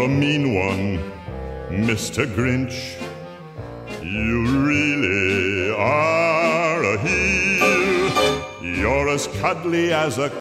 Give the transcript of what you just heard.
a mean one, Mr. Grinch. You really are a heel. You're as cuddly as a